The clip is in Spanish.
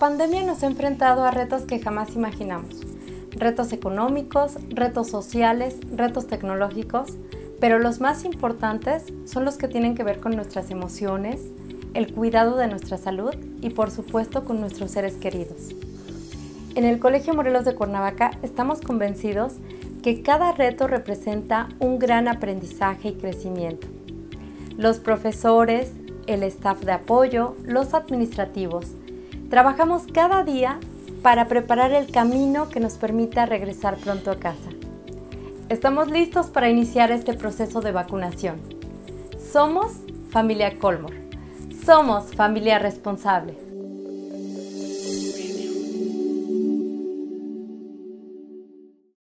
pandemia nos ha enfrentado a retos que jamás imaginamos. Retos económicos, retos sociales, retos tecnológicos, pero los más importantes son los que tienen que ver con nuestras emociones, el cuidado de nuestra salud y por supuesto con nuestros seres queridos. En el Colegio Morelos de Cuernavaca estamos convencidos que cada reto representa un gran aprendizaje y crecimiento. Los profesores, el staff de apoyo, los administrativos, trabajamos cada día para preparar el camino que nos permita regresar pronto a casa. Estamos listos para iniciar este proceso de vacunación. Somos Familia Colmor. Somos familia responsable.